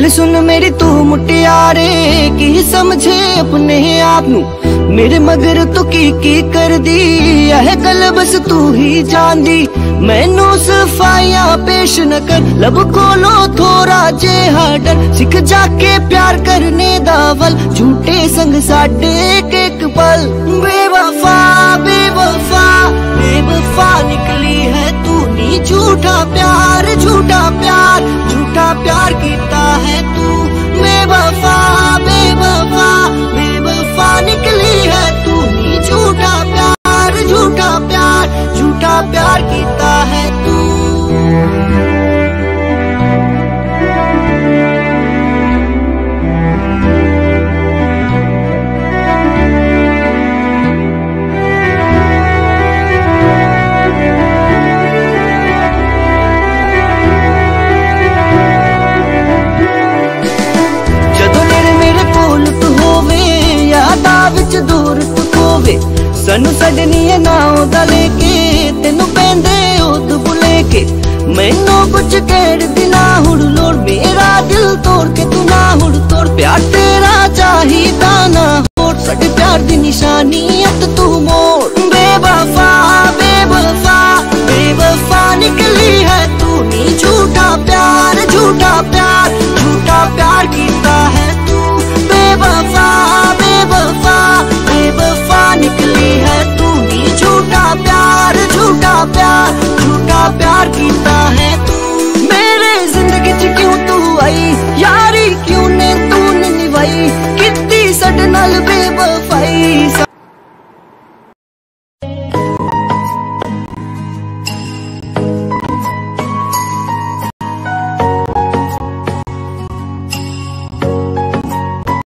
गल सुन मेरी तू मुटियारे की समझे अपने आप नू, मेरे मगर तू की कर दी यह गल बस तू ही जान दी। मैनू सफाइयां पेश न कर, लब खोलो थोड़ा जे डर, सिख जाके प्यार करने दावल, झूठे संग साडे एक पल। बेवफा बेवफा बेवफा निकली है तू नी, झूठा प्यार झूठा प्यार झूठा प्यार कीता है तू। बेवफा बेवफा बेवफा निकली है तू नी, झूठा प्यार झूठा प्यार झूठा प्यार कीता है तू। दूर तू होवे सानू सजनी नाव दा लेके, तेनू पेंदे उद बुले के, मैनू कुछ कह दिना हुड़ लोड़, मेरा दिल तोड़ के तू ना हुड़ तोड़। प्यार तेरा चाहिदा ना होड़, साडे प्यार दी निशानी अत तू मोड़।